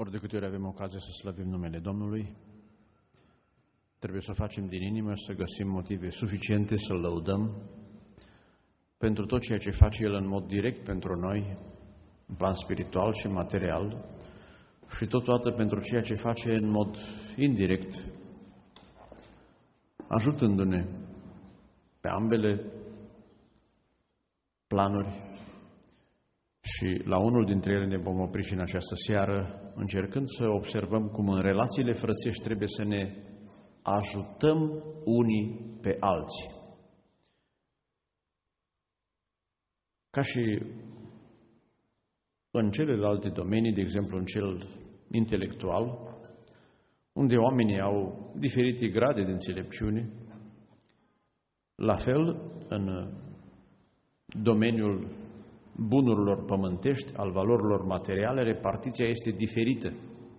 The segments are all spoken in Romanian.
Ori de câte ori avem ocazia să slăvim numele Domnului, trebuie să o facem din inimă și să găsim motive suficiente să-L lăudăm pentru tot ceea ce face El în mod direct pentru noi, în plan spiritual și material, și totodată pentru ceea ce face în mod indirect, ajutându-ne pe ambele planuri. Și la unul dintre ele ne vom opri și în această seară, încercând să observăm cum în relațiile frățești trebuie să ne ajutăm unii pe alții. Ca și în celelalte domenii, de exemplu în cel intelectual, unde oamenii au diferite grade de înțelepciune, la fel în domeniul bunurilor pământești, al valorilor materiale, repartiția este diferită.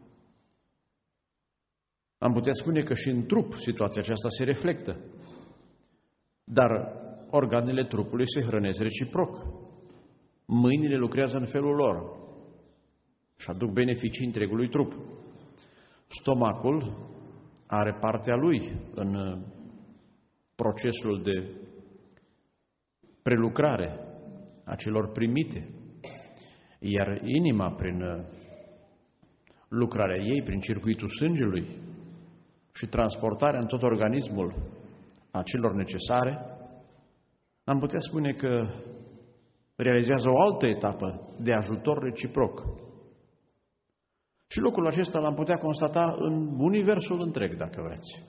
Am putea spune că și în trup situația aceasta se reflectă, dar organele trupului se hrănesc reciproc. Mâinile lucrează în felul lor și aduc beneficii întregului trup. Stomacul are partea lui în procesul de prelucrare a celor primite, iar inima, prin lucrarea ei, prin circuitul sângelui și transportarea în tot organismul a celor necesare, am putea spune că realizează o altă etapă de ajutor reciproc. Și lucrul acesta l-am putea constata în universul întreg, dacă vreți.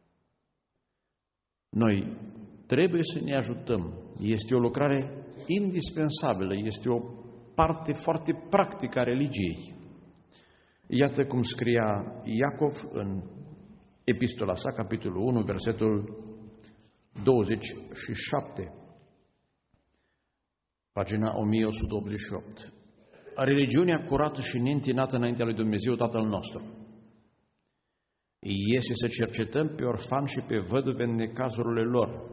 Noi trebuie să ne ajutăm. Este o lucrare indispensabilă, este o parte foarte practică a religiei. Iată cum scria Iacov în epistola sa, capitolul 1, versetul 27, pagina 1188. Religiunea curată și neîntinată înaintea lui Dumnezeu Tatăl nostru este să cercetăm pe orfani și pe văduve în necazurile lor.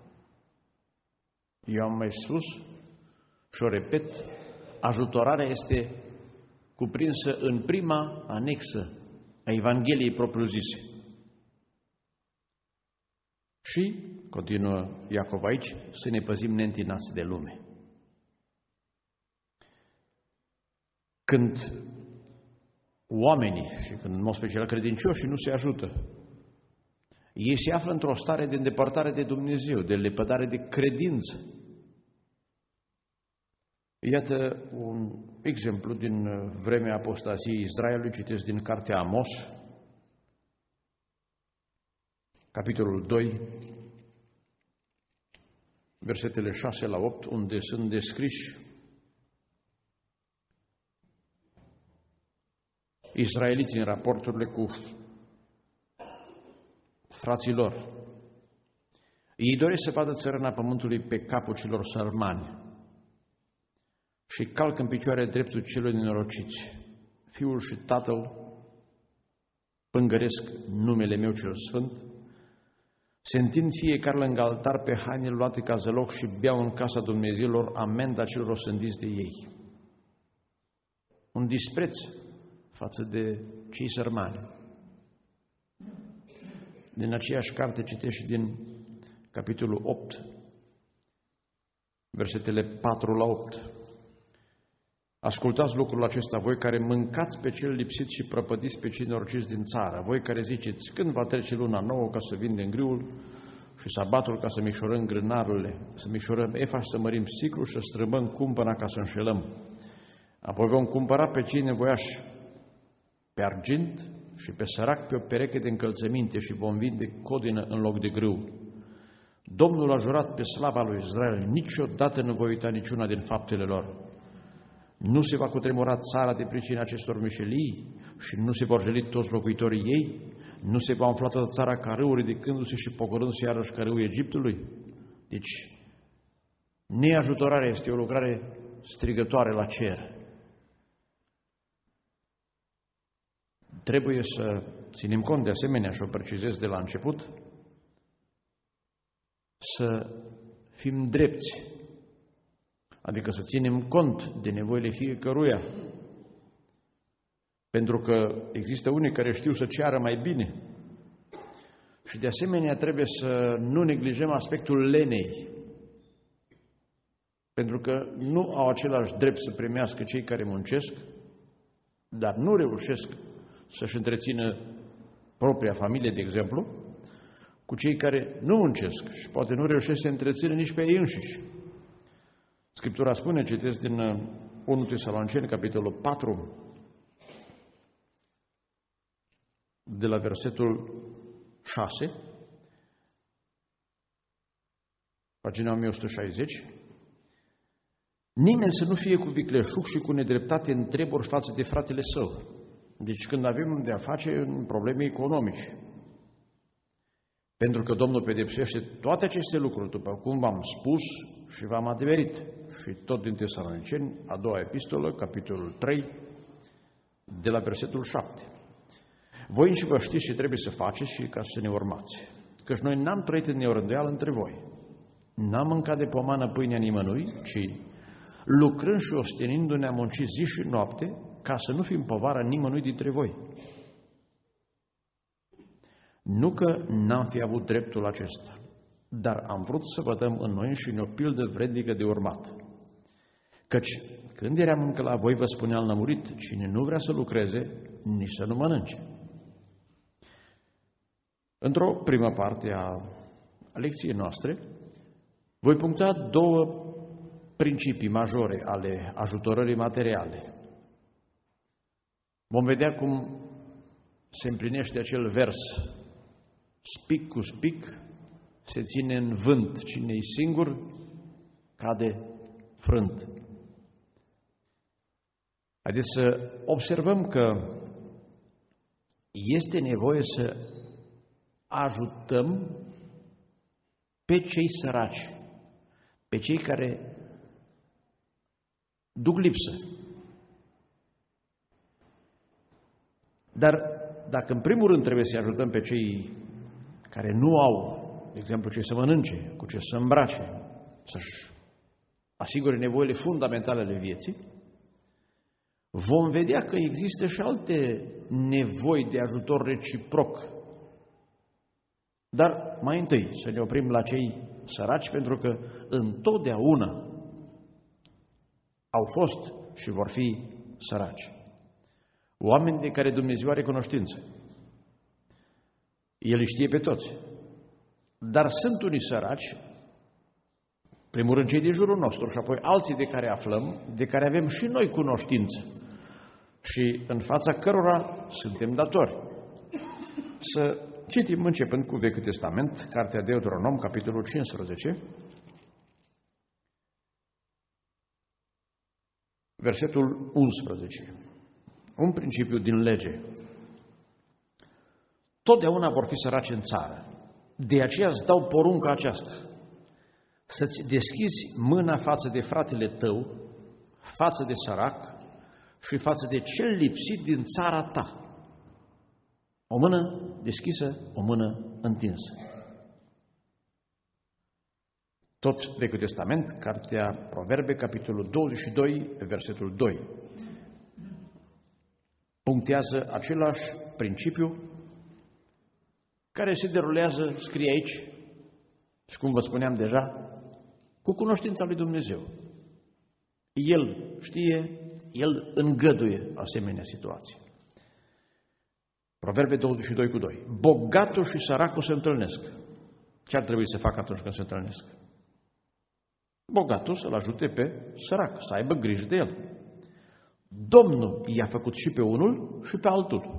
Eu am mai spus și o repet, ajutorarea este cuprinsă în prima anexă a Evangheliei propriu-zise. Și, continuă Iacov aici, să ne păzim neîntinați de lume. Când oamenii, și când în mod special credincioșii, nu se ajută, ei se află într-o stare de îndepărtare de Dumnezeu, de lepădare de credință. Iată un exemplu din vremea apostaziei Israelului, citesc din cartea Amos, capitolul 2, versetele 6 la 8, unde sunt descriși israeliții în raporturile cu frații lor. Ei doresc să vadă țărâna pământului pe capul celor sărmani și calcă în picioare dreptul celor nenorociți. Fiul și tatăl pângăresc numele meu cel sfânt, se întind fiecare lângă altar pe hainele luate ca zăloc și beau în casa Dumnezeilor amenda celor osândiți de ei. Un dispreț față de cei sărmani. Din aceeași carte citești și din capitolul 8, versetele 4 la 8. Ascultați lucrul acesta, voi care mâncați pe cel lipsit și prăpădiți pe cei norociți din țară, voi care ziceți, când va trece luna nouă ca să vindem griul și sabatul ca să micșorăm grânarurile, să micșorăm efa și să mărim siclul și să strâmbăm cumpăna ca să înșelăm. Apoi vom cumpăra pe cei nevoiași pe argint și pe sărac pe o pereche de încălțăminte și vom vinde codină în loc de grâu. Domnul a jurat pe slava lui Israel, niciodată nu voi uita niciuna din faptele lor. Nu se va cutremura țara de pricina acestor mișelii și nu se vor jeli toți locuitorii ei, nu se va umfla toată țara ca râul ridicându-se și pogorându-se iarăși ca râul Egiptului. Deci, neajutorarea este o lucrare strigătoare la cer. Trebuie să ținem cont de asemenea, și o precizez de la început, să fim drepți, adică să ținem cont de nevoile fiecăruia. Pentru că există unii care știu să ceară mai bine. Și de asemenea trebuie să nu neglijăm aspectul lenei. Pentru că nu au același drept să primească cei care muncesc, dar nu reușesc să-și întrețină propria familie, de exemplu, cu cei care nu muncesc și poate nu reușesc să întrețină nici pe ei înșiși. Scriptura spune, citesc din 1 Tesaloniceni, capitolul 4, de la versetul 6, pagina 1160, nimeni să nu fie cu vicleșug și cu nedreptate în treburi față de fratele său. Deci când avem de a face în probleme economice. Pentru că Domnul pedepsește toate aceste lucruri, după cum v-am spus și v-am adeverit. Și tot din Tesaloniceni, a doua epistolă, capitolul 3, de la versetul 7. Voi înși vă știți ce trebuie să faceți și ca să ne urmați. Căci noi n-am trăit în neorândeală între voi. N-am mâncat de pomană pâinea nimănui, ci lucrând și ostenindu-ne am muncit zi și noapte, ca să nu fim povară nimănui dintre voi. Nu că n-am fi avut dreptul acesta, dar am vrut să vă dăm în noi și o pildă vrednică de urmat. Căci când eram încă la voi, vă spuneam lămurit, cine nu vrea să lucreze, nici să nu mănânce. Într-o primă parte a lecției noastre, voi puncta două principii majore ale ajutorării materiale. Vom vedea cum se împlinește acel vers, spic cu spic, se ține în vânt, cine-i singur, cade frânt. Haideți să observăm că este nevoie să ajutăm pe cei săraci, pe cei care duc lipsă. Dar dacă în primul rând trebuie să ajutăm pe cei care nu au, de exemplu, ce să mănânce, cu ce să îmbrace, să-și asigure nevoile fundamentale ale vieții, vom vedea că există și alte nevoi de ajutor reciproc. Dar mai întâi să ne oprim la cei săraci, pentru că întotdeauna au fost și vor fi săraci. Oameni de care Dumnezeu are cunoștință. El îi știe pe toți. Dar sunt unii săraci, primul rând cei din jurul nostru și apoi alții de care aflăm, de care avem și noi cunoștință și în fața cărora suntem datori. Să citim începând cu Vechiul Testament, Cartea Deuteronom, capitolul 15, versetul 11. Un principiu din lege. Totdeauna vor fi săraci în țară. De aceea îți dau porunca aceasta. Să-ți deschizi mâna față de fratele tău, față de sărac și față de cel lipsit din țara ta. O mână deschisă, o mână întinsă. Tot Vechiul Testament, Cartea Proverbe, capitolul 22, versetul 2. Punctează același principiu care se derulează, scrie aici, și cum vă spuneam deja, cu cunoștința lui Dumnezeu. El știe, El îngăduie asemenea situații. Proverbe 22 cu 2. Bogatul și săracul se întâlnesc. Ce ar trebui să facă atunci când se întâlnesc? Bogatul să-l ajute pe sărac, să aibă grijă de el. Domnul i-a făcut și pe unul și pe altul.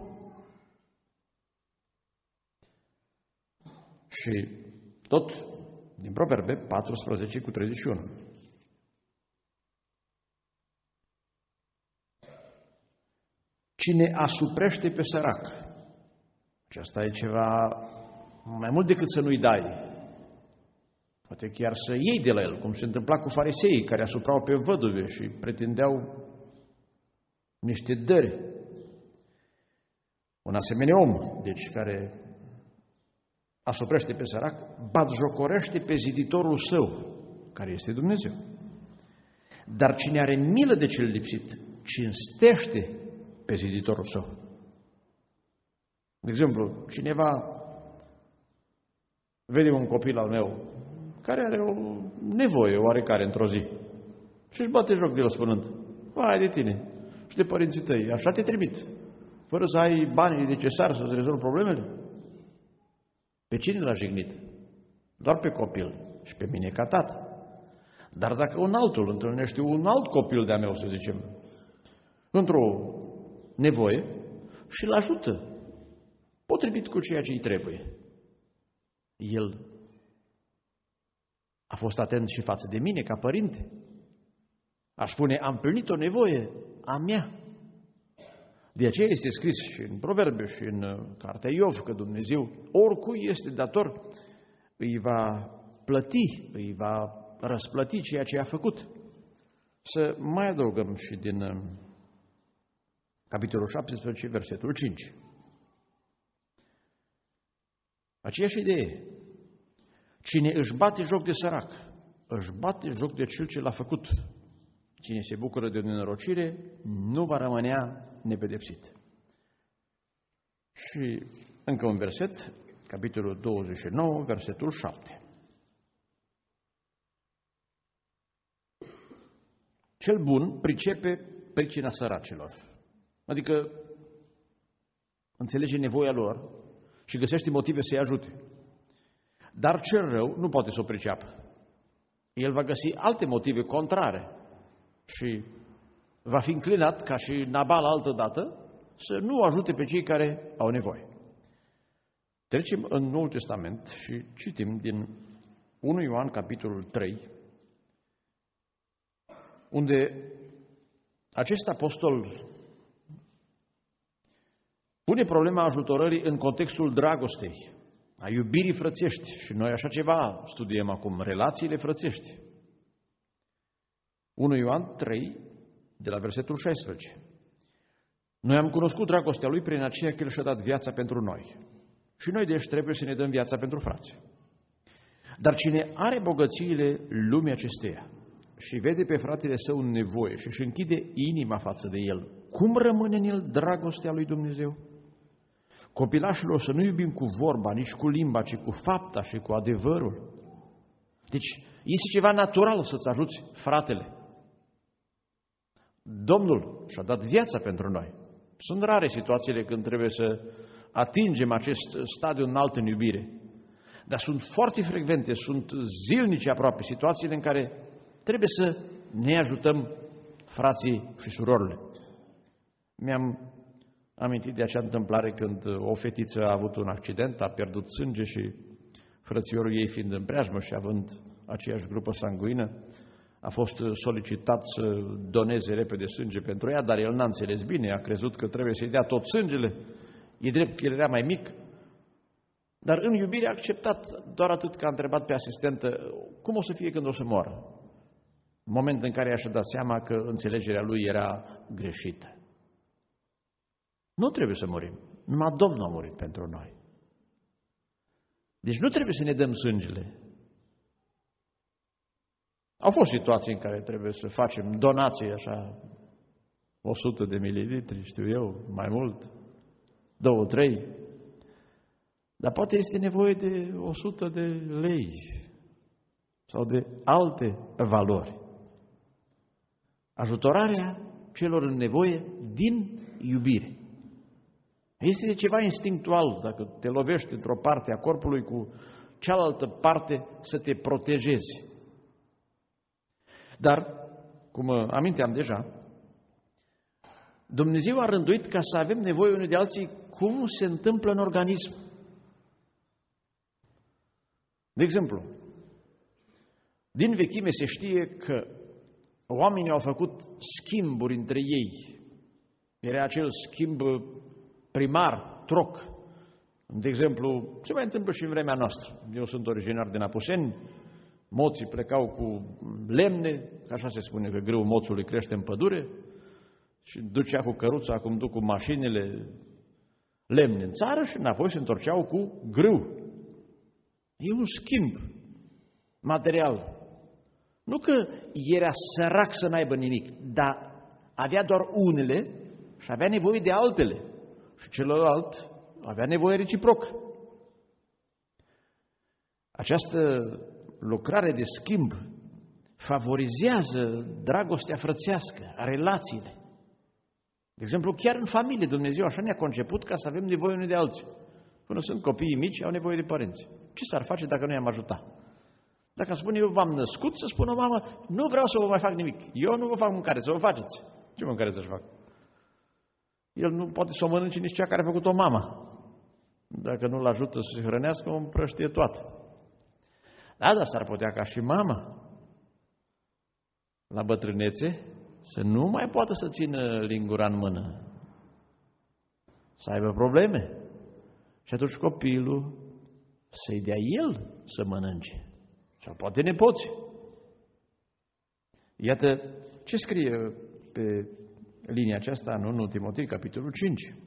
Și tot din Proverbe 14 cu 31. Cine asuprește pe sărac, aceasta e ceva mai mult decât să nu-i dai. Poate chiar să iei de la el, cum se întâmpla cu fariseii care asuprau pe văduve și pretindeau niște dări. Un asemenea om, deci, care asuprește pe sărac, batjocorește pe ziditorul său, care este Dumnezeu. Dar cine are milă de cel lipsit, cinstește pe ziditorul său. De exemplu, cineva vede un copil al meu care are o nevoie oarecare într-o zi și își bate joc de el spunând: vai de tine și de părinții tăi, așa te trimit, fără să ai banii necesari să-ți rezolvi problemele. Pe cine l-a jignit? Doar pe copil și pe mine ca tată. Dar dacă un altul întâlnește un alt copil de-a meu, să zicem, într-o nevoie și îl ajută potrivit cu ceea ce îi trebuie, el a fost atent și față de mine ca părinte. Aș spune: am împlinit o nevoie a mea. De aceea este scris și în Proverbe și în cartea Iov că Dumnezeu oricui este dator îi va plăti, îi va răsplăti ceea ce a făcut. Să mai adăugăm și din capitolul 17, versetul 5. Aceeași idee. Cine își bate joc de sărac, își bate joc de cel ce l-a făcut. Cine se bucură de o nenorocire nu va rămânea nepedepsit. Și încă un verset, capitolul 29, versetul 7. Cel bun pricepe pricina săracilor, adică înțelege nevoia lor și găsește motive să-i ajute. Dar cel rău nu poate să o priceapă. El va găsi alte motive contrare și va fi înclinat, ca și Nabal altădată, să nu ajute pe cei care au nevoie. Trecem în Noul Testament și citim din 1 Ioan, capitolul 3, unde acest apostol pune problema ajutorării în contextul dragostei, a iubirii frățești. Și noi așa ceva studiem acum, relațiile frățești. 1 Ioan 3, de la versetul 16. Noi am cunoscut dragostea Lui prin aceea că El și-a dat viața pentru noi. Și noi deci trebuie să ne dăm viața pentru frați. Dar cine are bogățiile lumii acesteia și vede pe fratele său în nevoie și își închide inima față de el, cum rămâne în el dragostea lui Dumnezeu? Copilașilor, să nu iubim cu vorba, nici cu limba, ci cu fapta și cu adevărul. Deci, este ceva natural să-ți ajuți fratele. Domnul și-a dat viața pentru noi. Sunt rare situațiile când trebuie să atingem acest stadiu înalt în iubire. Dar sunt foarte frecvente, sunt zilnice aproape, situațiile în care trebuie să ne ajutăm frații și surorile. Mi-am amintit de acea întâmplare când o fetiță a avut un accident, a pierdut sânge și frățiorul ei, fiind în preajmă și având aceeași grupă sanguină, a fost solicitat să doneze repede sânge pentru ea, dar el n-a înțeles bine, a crezut că trebuie să-i dea tot sângele. E drept că el era mai mic, dar în iubire a acceptat doar atât că a întrebat pe asistentă cum o să fie când o să moară. În moment în care și-a dat seama că înțelegerea lui era greșită. Nu trebuie să murim. Numai Domnul a murit pentru noi. Deci nu trebuie să ne dăm sângele. Au fost situații în care trebuie să facem donații așa, 100 de mililitri, știu eu, mai mult, 2-3. Dar poate este nevoie de 100 de lei sau de alte valori. Ajutorarea celor în nevoie din iubire. Este ceva instinctual, dacă te lovești într-o parte a corpului cu cealaltă parte, să te protejezi. Dar, cum aminteam deja, Dumnezeu a rânduit ca să avem nevoie unii de alții cum se întâmplă în organism. De exemplu, din vechime se știe că oamenii au făcut schimburi între ei. Era acel schimb primar, troc. De exemplu, se mai întâmplă și în vremea noastră. Eu sunt originar din Apuseni, moții plecau cu lemne, așa se spune că grâul moțului crește în pădure, și ducea cu căruța, cum duc cu mașinile, lemne în țară și înapoi se întorceau cu grâu. E un schimb material. Nu că era sărac să n-aibă nimic, dar avea doar unele și avea nevoie de altele. Și celălalt avea nevoie reciproc. Această lucrare de schimb favorizează dragostea frățească, relațiile. De exemplu, chiar în familie, Dumnezeu așa ne-a conceput ca să avem nevoie unii de alții. Până sunt copiii mici, au nevoie de părinți. Ce s-ar face dacă nu i-am ajuta? Dacă spune eu v-am născut, să spună mamă, nu vreau să vă mai fac nimic. Eu nu vă fac mâncare, să vă faceți. Ce mâncare să-și fac? El nu poate să o mănânce nici cea care a făcut-o mama. Dacă nu-l ajută să se hrănească, o împrăștie toată. Da, dar s-ar putea ca și mama, la bătrânețe, să nu mai poată să țină lingura în mână. Să aibă probleme. Și atunci copilul să-i dea el să mănânce. Sau poate nepoții. Iată ce scrie pe linia aceasta în 1 Timotei, capitolul 5.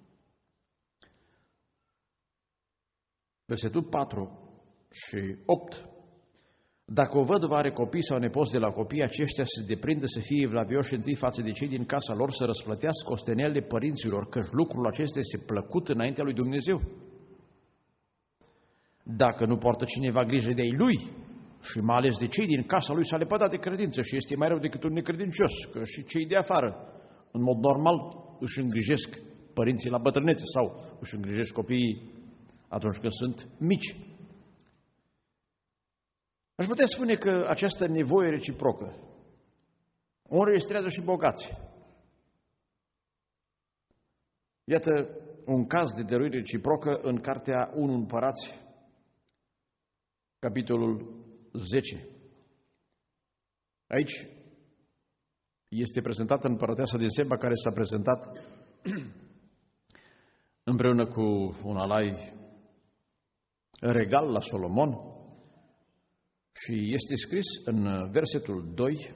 Versetul 4 și 8. Dacă o văduvă are copii sau nepoți de la copii, aceștia să se deprindă să fie evlavioși întâi față de cei din casa lor, să răsplătească ostenelile părinților, căci lucrul acesta este plăcut înaintea lui Dumnezeu. Dacă nu poartă cineva grijă de ei lui, și mai ales de cei din casa lui, s-a lepădat de credință și este mai rău decât un necredincios, că și cei de afară, în mod normal, își îngrijesc părinții la bătrânețe sau își îngrijesc copiii atunci când sunt mici. Aș putea spune că această nevoie reciprocă o înregistrează și bogații. Iată un caz de dăruire reciprocă în cartea 1 Împărați, capitolul 10. Aici este prezentată împărăteasa din Seba, care s-a prezentat împreună cu un alai regal la Solomon. Și este scris în versetul 2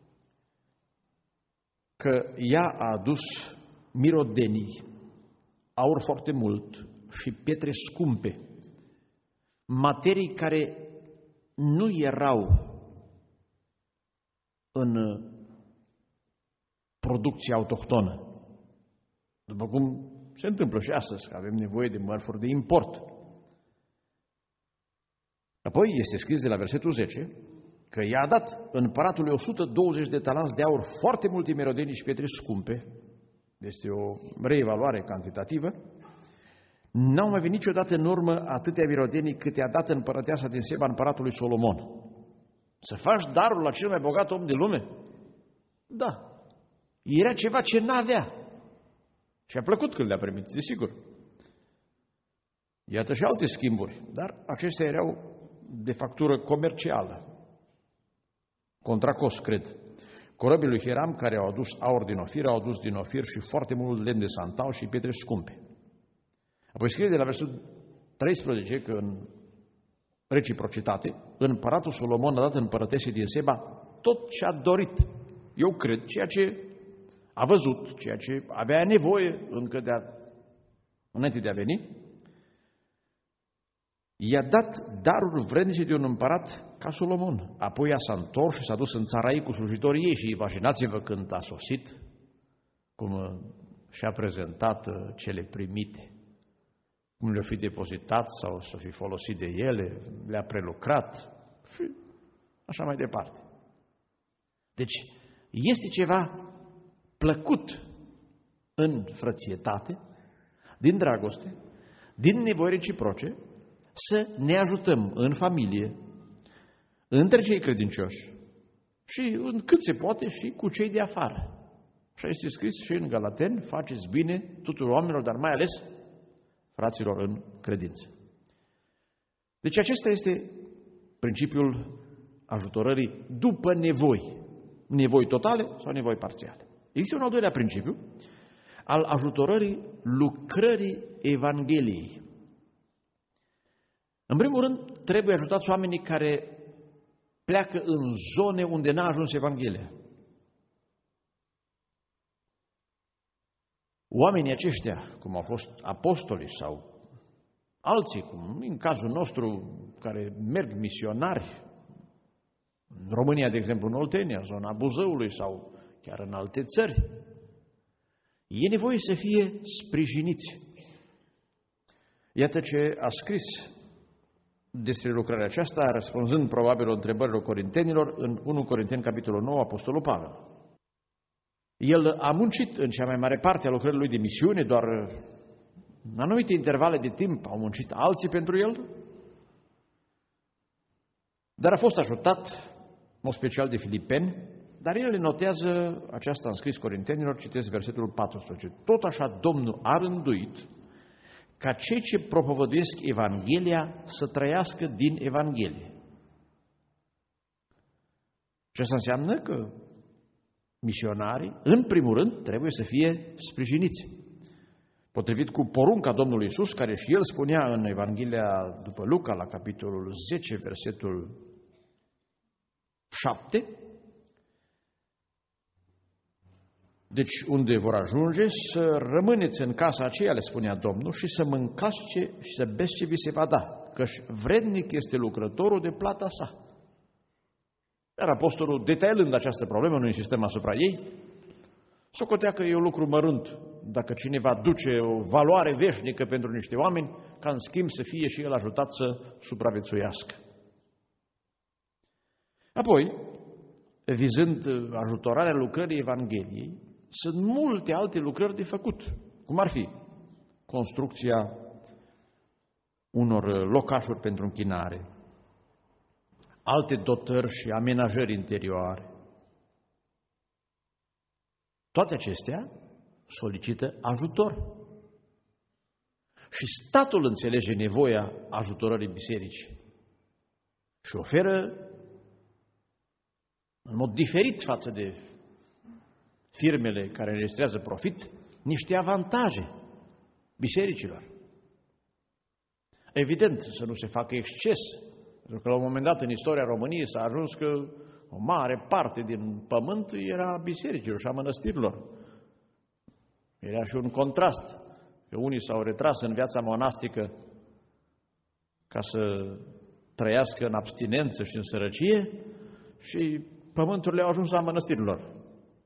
că ea a adus mirodenii, aur foarte mult și pietre scumpe, materii care nu erau în producția autohtonă. După cum se întâmplă și astăzi, că avem nevoie de mărfuri de import. Apoi este scris de la versetul 10 că i-a dat împăratului 120 de talanți de aur, foarte multe mirodenii și pietre scumpe, este o reevaluare cantitativă. N-au mai venit niciodată în urmă atâtea mirodenii cât i-a dat împărăteasa din Seba împăratului Solomon. Să faci darul la cel mai bogat om de lume? Da. Era ceva ce n-avea. Și a plăcut când le-a primit, desigur. Iată și alte schimburi, dar acestea erau de factură comercială. Contra cost, cred. Corăbii lui Hiram, care au adus aur din Ofir, au adus din Ofir și foarte mult lemn de santal și pietre scumpe. Apoi scrie de la versetul 13 că în reciprocitate, împăratul Solomon a dat împărătesei din Seba tot ce a dorit. Eu cred ceea ce a văzut, ceea ce avea nevoie încă înainte de a veni. I-a dat daruri vrednice de un împărat ca Solomon. Apoi s-a întors și s-a dus în țara ei cu slujitorii ei și imaginați-vă când a sosit, cum și-a prezentat cele primite, cum le-a fi depozitat sau să fi folosit de ele, le-a prelucrat și așa mai departe. Deci este ceva plăcut în frățietate, din dragoste, din nevoi reciproce, să ne ajutăm în familie, între cei credincioși și în cât se poate și cu cei de afară. Așa este scris și în Galateni, faceți bine tuturor oamenilor, dar mai ales fraților în credință. Deci acesta este principiul ajutorării după nevoi, nevoi totale sau nevoi parțiale. Există un al doilea principiu, al ajutorării lucrării Evangheliei. În primul rând, trebuie ajutați oamenii care pleacă în zone unde n-a ajuns Evanghelia. Oamenii aceștia, cum au fost apostolii sau alții, cum în cazul nostru, care merg misionari, în România, de exemplu, în Oltenia, zona Buzăului sau chiar în alte țări, E nevoie să fie sprijiniți. Iată ce a scris despre lucrarea aceasta, răspunzând probabil întrebărilor corintenilor, în 1 Corinteni, capitolul 9, Apostolul Pavel. El a muncit în cea mai mare parte a lucrării lui de misiune, doar în anumite intervale de timp au muncit alții pentru el, dar a fost ajutat, în mod special de filipeni, dar el le notează, aceasta am scris corintenilor, citesc versetul 14. Tot așa Domnul a rânduit ca cei ce propovăduiesc Evanghelia să trăiască din Evanghelie. Și asta înseamnă că misionarii, în primul rând, trebuie să fie sprijiniți. Potrivit cu porunca Domnului Iisus, care și el spunea în Evanghelia după Luca, la capitolul 10, versetul 7, deci unde vor ajunge, să rămâneți în casa aceea, le spunea Domnul, și să mâncați și să beți ce vi se va da, căci vrednic este lucrătorul de plata sa. Iar apostolul, detaliând această problemă, nu insistăm asupra ei, socotea că e un lucru mărunt dacă cineva duce o valoare veșnică pentru niște oameni, ca în schimb să fie și el ajutat să supraviețuiască. Apoi, vizând ajutorarea lucrării Evangheliei, sunt multe alte lucrări de făcut, cum ar fi construcția unor locașuri pentru închinare, alte dotări și amenajări interioare. Toate acestea solicită ajutor. Și statul înțelege nevoia ajutorării bisericii și oferă în mod diferit față de firmele care înregistrează profit niște avantaje bisericilor. Evident, să nu se facă exces, pentru că la un moment dat în istoria României s-a ajuns că o mare parte din pământ era bisericilor și a mănăstirilor. Era și un contrast, că unii s-au retras în viața monastică ca să trăiască în abstinență și în sărăcie și pământurile au ajuns la mănăstirilor.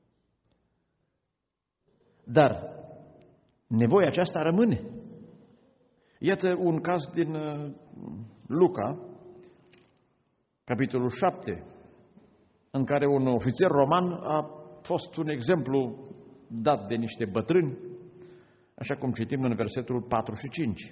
Dar nevoia aceasta rămâne. Iată un caz din Luca, capitolul 7, în care un ofițer roman a fost un exemplu dat de niște bătrâni, așa cum citim în versetul 4 și 5.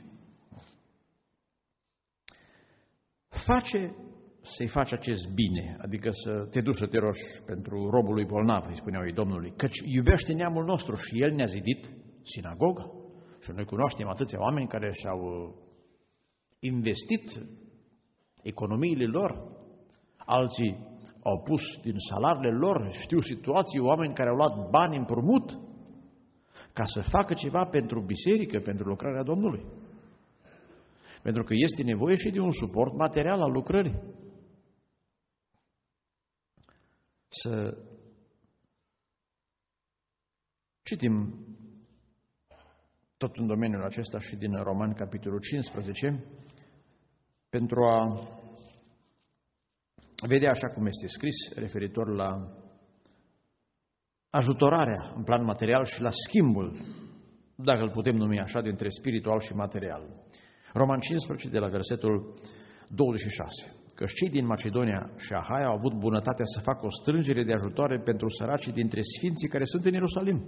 Să-i faci acest bine, adică să te duci să te rogi pentru robul lui bolnav, îi spuneau ei Domnului, căci iubește neamul nostru și el ne-a zidit sinagoga. Și noi cunoaștem atâția oameni care și-au investit economiile lor, alții au pus din salariile lor, știu situații, oameni care au luat bani împrumut ca să facă ceva pentru biserică, pentru lucrarea Domnului. Pentru că este nevoie și de un suport material al lucrării. Să citim tot în domeniul acesta și din Romani, capitolul 15, pentru a vedea așa cum este scris, referitor la ajutorarea în plan material și la schimbul, dacă îl putem numi așa, dintre spiritual și material. Roman 15, de la versetul 26. Că cei din Macedonia și Ahaia au avut bunătatea să facă o strângere de ajutoare pentru săracii dintre sfinții care sunt în Ierusalim.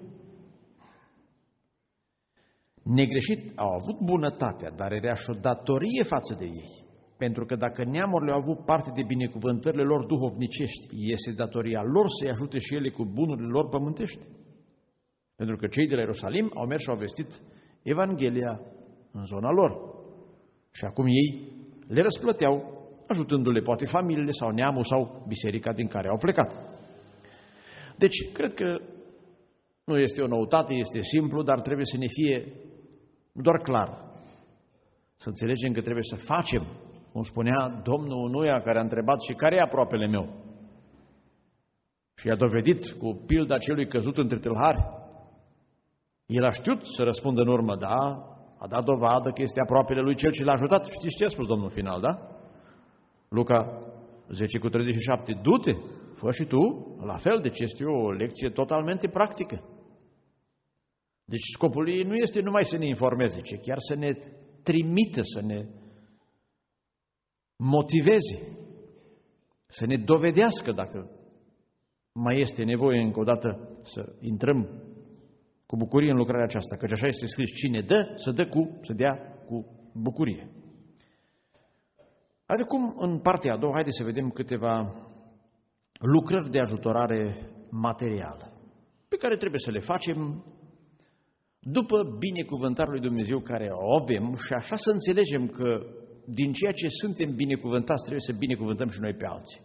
Negreșit au avut bunătatea, dar era și o datorie față de ei. Pentru că dacă neamurile au avut parte de binecuvântările lor duhovnicești, este datoria lor să-i ajute și ele cu bunurile lor pământești. Pentru că cei de la Ierusalim au mers și au vestit Evanghelia în zona lor. Și acum ei le răsplăteau, ajutându-le poate familiile sau neamul sau biserica din care au plecat. Deci, cred că nu este o noutate, este simplu, dar trebuie să ne fie doar clar. Să înțelegem că trebuie să facem, cum spunea domnul unuia care a întrebat și care e aproapele meu. Și i-a dovedit cu pilda celui căzut între tâlhari. El a știut să răspundă în urmă, da, a dat dovadă că este aproapele lui cel ce l-a ajutat. Știți ce a spus domnul final, da? Luca 10:37, du-te, fă și tu, la fel, deci este o lecție totalmente practică. Deci scopul ei nu este numai să ne informeze, ci chiar să ne trimită, să ne motiveze, să ne dovedească dacă mai este nevoie încă o dată să intrăm cu bucurie în lucrarea aceasta, căci așa este scris, cine dă, să dea cu bucurie. Acum, în partea a doua, haideți să vedem câteva lucrări de ajutorare materială, pe care trebuie să le facem după binecuvântarea lui Dumnezeu care o avem și așa să înțelegem că din ceea ce suntem binecuvântați trebuie să binecuvântăm și noi pe alții.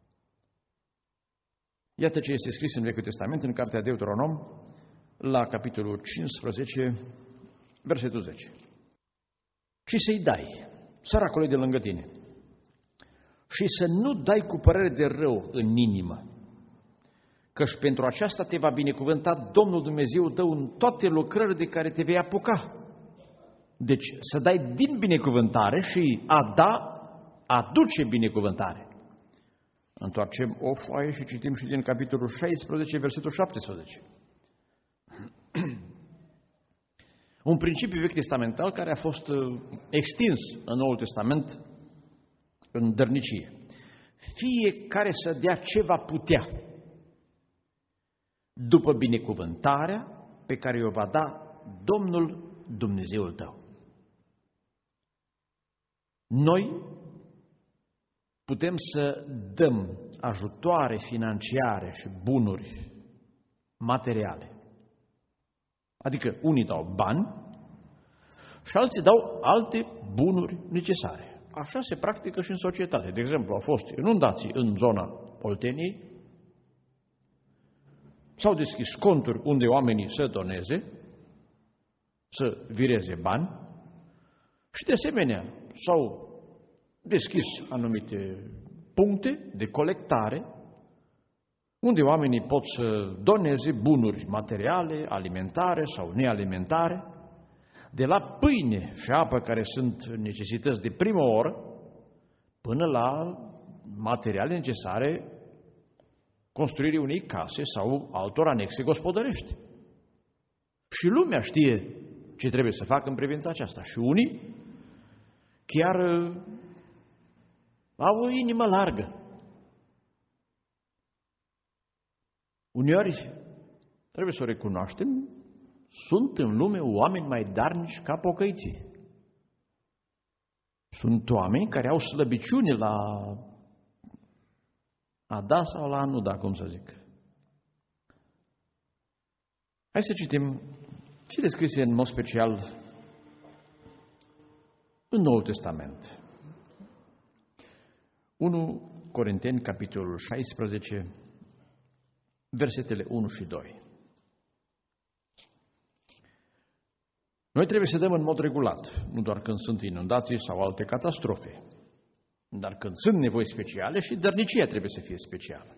Iată ce este scris în Vechiul Testament, în Cartea Deuteronom, la capitolul 15, versetul 10. Și să-i dai săracului de lângă tine și să nu dai cu părere de rău în inimă, căci pentru aceasta te va binecuvânta Domnul Dumnezeu tău în toate lucrările de care te vei apuca. Deci să dai din binecuvântare și a da aduce binecuvântare. Întoarcem o foaie și citim și din capitolul 16, versetul 17. Un principiu vechi testamental care a fost extins în Noul Testament în dărnicie. Fiecare să dea ce va putea după binecuvântarea pe care o va da Domnul Dumnezeul tău. Noi putem să dăm ajutoare financiare și bunuri materiale. Adică unii dau bani și alții dau alte bunuri necesare. Așa se practică și în societate. De exemplu, au fost inundații în zona Olteniei, s-au deschis conturi unde oamenii să doneze, să vireze bani și de asemenea s-au deschis anumite puncte de colectare unde oamenii pot să doneze bunuri materiale, alimentare sau nealimentare, de la pâine și apă care sunt necesități de primă oră, până la materiale necesare construirii unei case sau altor anexe gospodărești. Și lumea știe ce trebuie să facă în privința aceasta. Și unii chiar au o inimă largă. Uneori, trebuie să o recunoaștem, sunt în lume oameni mai darnici ca pocăiții. Sunt oameni care au slăbiciune la a da sau la a nu da, cum să zic. Hai să citim cele scrise în mod special în Noul Testament. 1 Corinteni, capitolul 16, versetele 1 și 2. Noi trebuie să dăm în mod regulat, nu doar când sunt inundații sau alte catastrofe, dar când sunt nevoi speciale și dărnicia trebuie să fie specială.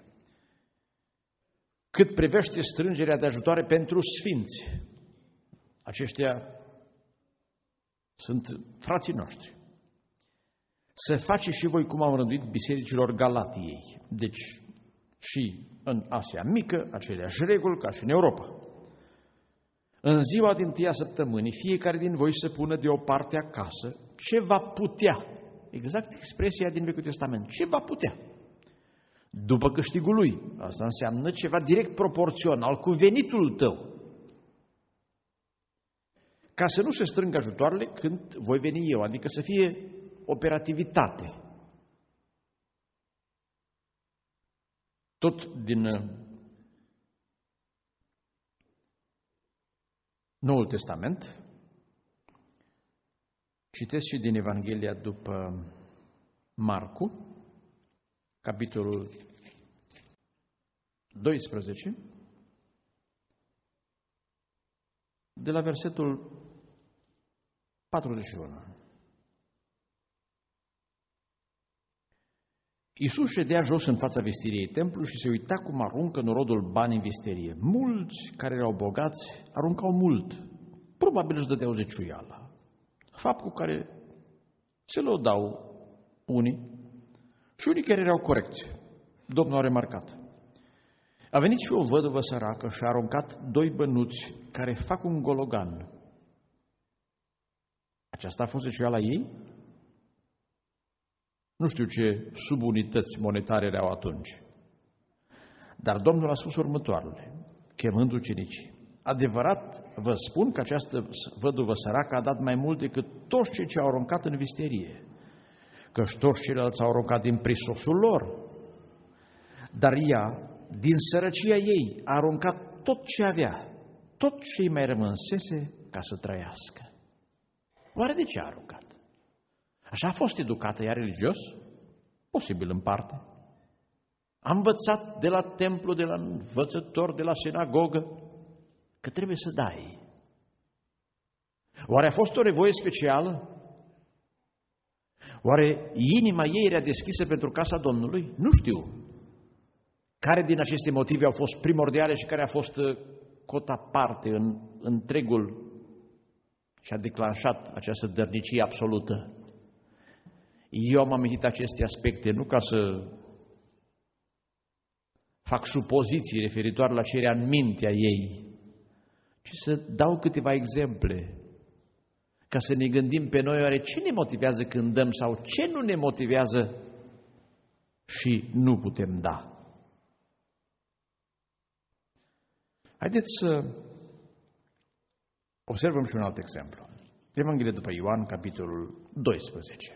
Cât privește strângerea de ajutoare pentru sfinți, aceștia sunt frații noștri. Să faceți și voi cum am rânduit bisericilor Galatiei, deci și în Asia Mică, aceleași reguli ca și în Europa. În ziua din tâia săptămânii, fiecare din voi să pună deoparte acasă ce va putea. Exact expresia din Vechiul Testament. Ce va putea? După câștigul lui. Asta înseamnă ceva direct proporțional cu venitul tău. Ca să nu se strângă ajutoarele când voi veni eu, adică să fie operativitate. Tot din Noul Testament, citesc și din Evanghelia după Marcu, capitolul 12, de la versetul 41. Iisus ședea jos în fața vestiriei templului și se uita cum aruncă norodul bani în vesterie. Mulți care erau bogați aruncau mult, probabil își dădeau zeciuiala. Fapt cu care se lăudau unii și unii care erau corecți. Domnul a remarcat. A venit și o văduvă săracă și a aruncat 2 bănuți care fac un gologan. Aceasta a fost zeciuiala ei? Nu știu ce subunități monetare erau atunci. Dar Domnul a spus următoarele, chemând ucenicii. Adevărat, vă spun că această văduvă săracă a dat mai mult decât toți cei ce au aruncat în visterie, căci toți ceilalți au aruncat din prisosul lor. Dar ea, din sărăcia ei, a aruncat tot ce avea, tot ce îi mai rămânsese ca să trăiască. Oare de ce a aruncat? Așa a fost educată ea religios? Posibil în parte. A învățat de la templu, de la învățător, de la sinagogă, că trebuie să dai. Oare a fost o nevoie specială? Oare inima ei era deschisă pentru casa Domnului? Nu știu. Care din aceste motive au fost primordiale și care a fost cota parte în întregul și a declanșat această dărnicie absolută? Eu am amintit aceste aspecte nu ca să fac supoziții referitoare la ce era în mintea ei, ci să dau câteva exemple ca să ne gândim pe noi oare ce ne motivează când dăm sau ce nu ne motivează și nu putem da. Haideți să observăm și un alt exemplu. Evanghelia după Ioan, capitolul 12.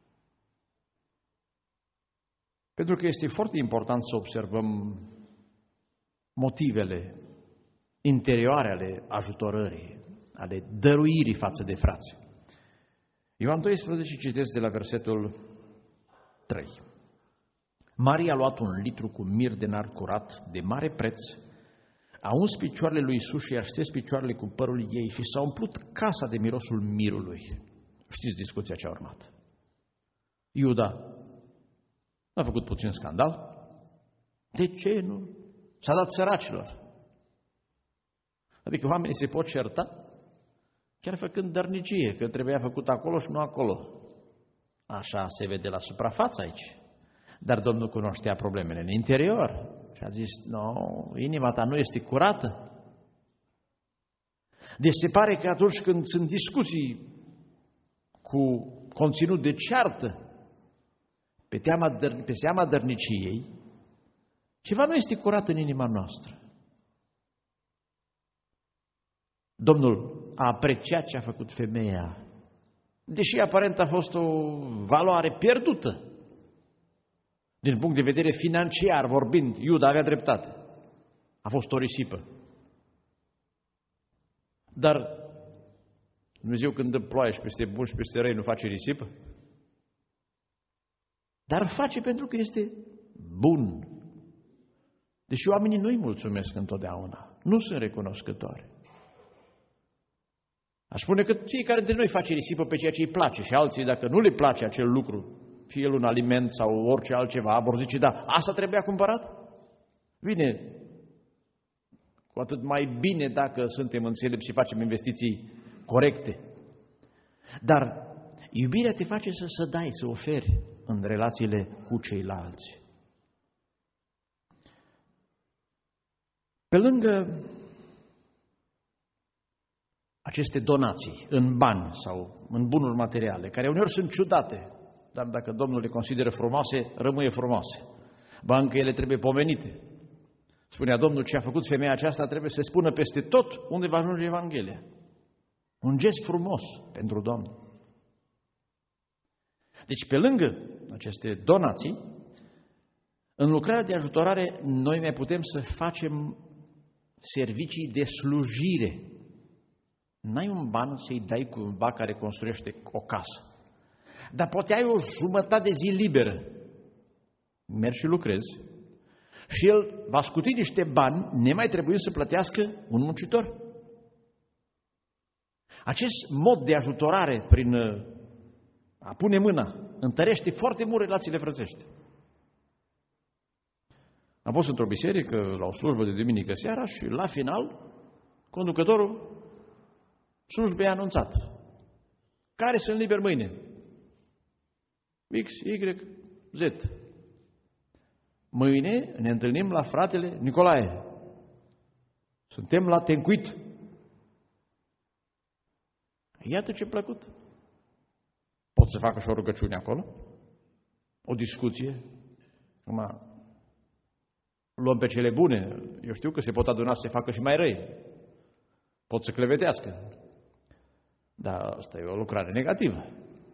Pentru că este foarte important să observăm motivele interioare ale ajutorării, ale dăruirii față de frați. Ioan 12, citesc de la versetul 3. Maria a luat 1 litru cu mir de nar curat, de mare preț, a uns picioarele lui Iisus și a șters picioarele cu părul ei și s-a umplut casa de mirosul mirului. Știți discuția ce a urmat. Iuda a făcut puțin scandal. De ce nu? S-a dat săracilor. Adică oamenii se pot certa chiar făcând dărnicie, că trebuia făcut acolo și nu acolo. Așa se vede la suprafață aici. Dar Domnul cunoștea problemele în interior și a zis, inima ta nu este curată. Deci se pare că atunci când sunt discuții cu conținut de ceartă, pe seama dărniciei, ceva nu este curat în inima noastră. Domnul a apreciat ce a făcut femeia, deși aparent a fost o valoare pierdută. Din punct de vedere financiar vorbind, Iuda avea dreptate. A fost o risipă. Dar Dumnezeu când dă ploaie și peste buni și peste răi nu face risipă? Dar face pentru că este bun. Deși oamenii nu-i mulțumesc întotdeauna. Nu sunt recunoscători. Aș spune că fiecare dintre noi face risipă pe ceea ce îi place și alții, dacă nu le place acel lucru, fie el un aliment sau orice altceva, vor zice, da, asta trebuia cumpărat? Bine, cu atât mai bine dacă suntem înțelepți și facem investiții corecte. Dar iubirea te face să dai, să oferi în relațiile cu ceilalți. Pe lângă aceste donații în bani sau în bunuri materiale, care uneori sunt ciudate, dar dacă Domnul le consideră frumoase, rămâie frumoase. Ba încă ele trebuie pomenite. Spunea Domnul, ce a făcut femeia aceasta trebuie să se spună peste tot unde va ajunge Evanghelia. Un gest frumos pentru Domnul. Deci, pe lângă aceste donații, în lucrarea de ajutorare, noi mai putem să facem servicii de slujire. N-ai un ban să-i dai cuiva care construiește o casă. Dar poate ai o jumătate de zi liberă. Mergi și lucrezi. Și el va scuti niște bani, nemai trebuind să plătească un muncitor. Acest mod de ajutorare prin a pune mâna întărește foarte mult relațiile frățești. Am fost într-o biserică la o slujbă de duminică seara și la final conducătorul slujbei a anunțat: care sunt liberi mâine? X, Y, Z. Mâine ne întâlnim la fratele Nicolae. Suntem la Tencuit. Iată ce plăcut. Pot să facă și o rugăciune acolo? O discuție? Acum, luăm pe cele bune. Eu știu că se pot aduna să se facă și mai răi. Pot să clevetească. Dar asta e o lucrare negativă.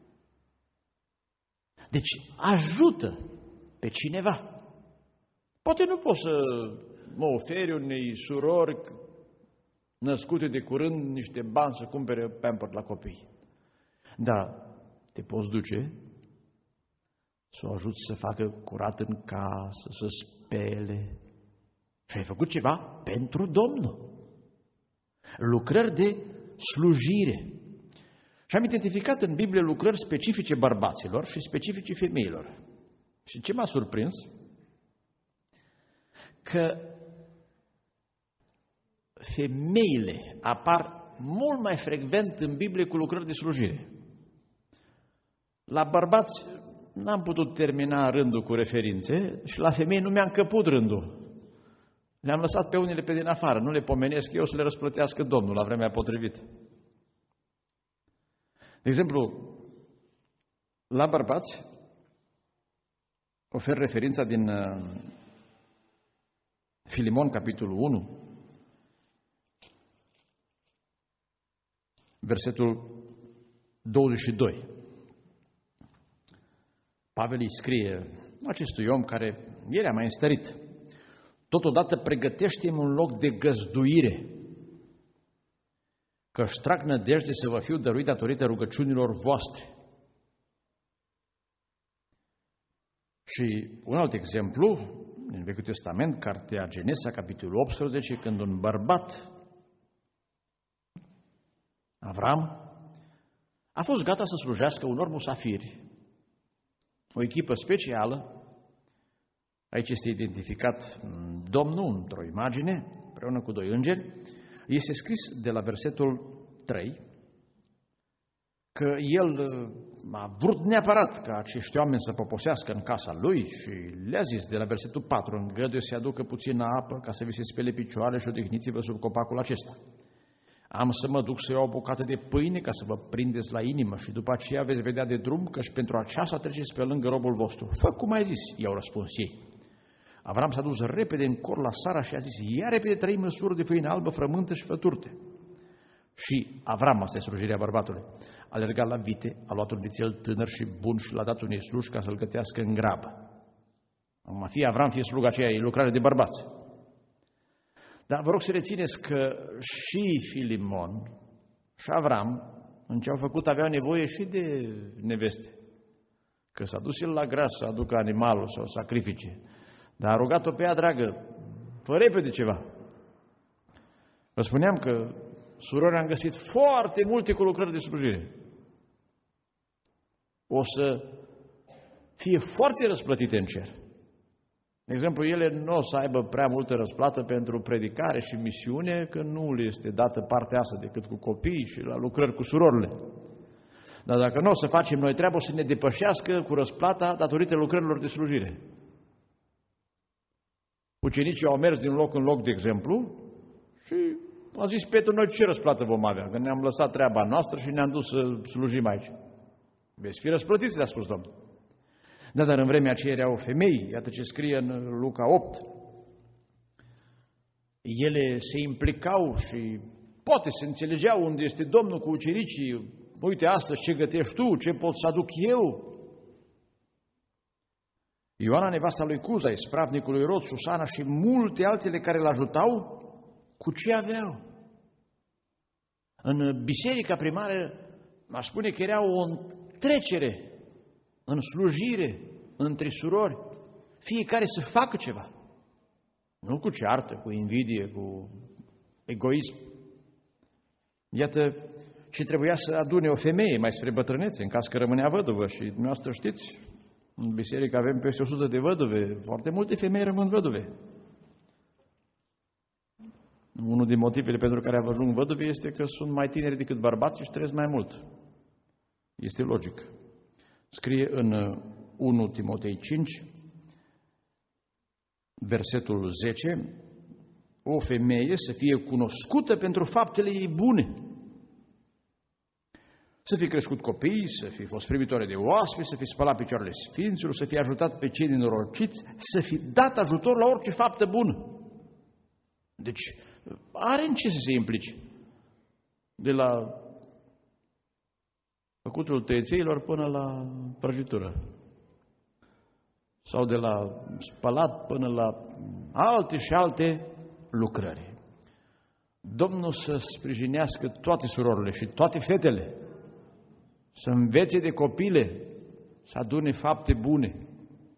Deci ajută pe cineva. Poate nu poți să mă oferi unei surori născute de curând niște bani să cumpere Pampers la copii. Dar te poți duce să o ajuți să facă curat în casă, să spele. Și ai făcut ceva pentru Domnul. Lucrări de slujire. Și am identificat în Biblie lucrări specifice bărbaților și specifice femeilor. Și ce m-a surprins? Că femeile apar mult mai frecvent în Biblie cu lucrări de slujire. La bărbați n-am putut termina rândul cu referințe și la femei nu mi-am căput rândul. Le-am lăsat pe unele pe din afară, nu le pomenesc eu să le răsplătească Domnul la vremea potrivită. De exemplu, la bărbați ofer referința din Filimon, capitolul 1, versetul 22. Pavel îi scrie acestui om care era mai înstărit: totodată pregătește-mi un loc de găzduire, că-și trag nădejde să vă fiu dăruit datorită rugăciunilor voastre. Și un alt exemplu, în Vechiul Testament, cartea Genesa, capitolul 18, când un bărbat, Avram, a fost gata să slujească unor musafiri, o echipă specială. Aici este identificat Domnul într-o imagine, împreună cu doi îngeri. Este scris de la versetul 3 că el a vrut neapărat ca acești oameni să poposească în casa lui și le-a zis de la versetul 4: îngăduie să aducă puțină apă ca să vi se spele picioarele și odihniți-vă sub copacul acesta. Am să mă duc să iau o bucată de pâine ca să vă prindeți la inimă și după aceea veți vedea de drum că și pentru aceasta treceți pe lângă robul vostru. Fă cum ai zis, i-au răspuns ei. Avram s-a dus repede în cor la Sara și a zis: ia repede 3 măsuri de făină albă, frământă și făturte. Și Avram, asta e slujirea bărbatului, a alergat la vite, a luat un vițel tânăr și bun și l-a dat unei sluși ca să-l gătească în grabă. Acum, fie Avram, fie sluga aceea, e lucrare de bărbați. Dar vă rog să rețineți că și Filimon și Avram, în ce au făcut, aveau nevoie și de neveste. Că s-a dus el la graș să aducă animalul sau sacrifice. Dar a rugat-o pe ea: dragă, fă repede ceva. Vă spuneam că surori am găsit foarte multe cu lucrări de slujire. O să fie foarte răsplătite în cer. De exemplu, ele nu o să aibă prea multă răsplată pentru predicare și misiune, că nu le este dată partea asta decât cu copii și la lucrări cu surorile. Dar dacă nu o să facem noi treabă, o să ne depășească cu răsplata datorită lucrărilor de slujire. Ucenicii au mers din loc în loc, de exemplu, și a zis Petru: noi ce răsplată vom avea? Că ne-am lăsat treaba noastră și ne-am dus să slujim aici. Veți fi răsplătiți, le-a spus Domnul. Dar în vremea aceea erau femei, iată ce scrie în Luca 8. Ele se implicau și poate se înțelegeau unde este Domnul cu ucenicii. Uite, astăzi ce gătești tu, ce pot să aduc eu? Ioana, nevasta lui Cuza, ispravnicul lui Rod, Susana și multe altele care îl ajutau cu ce aveau. În biserica primară, aș spune că era o trecere în slujire între surori, fiecare să facă ceva. Nu cu ceartă, cu invidie, cu egoism. Iată ce trebuia să adune o femeie mai spre bătrânețe, în caz că rămânea văduvă. Și dumneavoastră știți, în biserică avem peste 100 de văduve, foarte multe femei rămân văduve. Unul din motivele pentru care ajung văduve este că sunt mai tineri decât bărbații și trăiesc mai mult. Este logic. Scrie în 1 Timotei 5 versetul 10, o femeie să fie cunoscută pentru faptele ei bune. Să fi crescut copii, să fi fost primitoare de oaspeți, să fi spălat picioarele sfinților, să fi ajutat pe cei nenorociți, să fi dat ajutor la orice faptă bună. Deci, are în ce să se implice. De la făcutul tăiețeilor până la prăjitură. Sau de la spălat până la alte și alte lucrări. Domnul să sprijinească toate surorile și toate fetele, să învețe de copile, să adune fapte bune.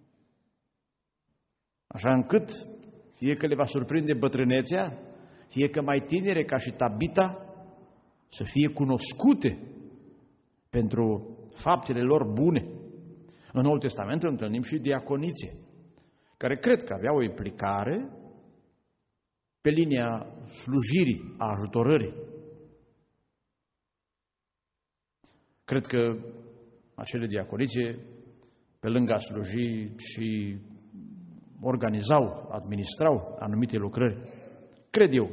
Așa încât, fie că le va surprinde bătrânețea, fie că mai tinere ca și Tabita, să fie cunoscute pentru faptele lor bune. În Noul Testament întâlnim și diaconițe, care cred că aveau o implicare pe linia slujirii, a ajutorării. Cred că acele diaconițe, pe lângă a sluji, și organizau, administrau anumite lucrări. Cred eu,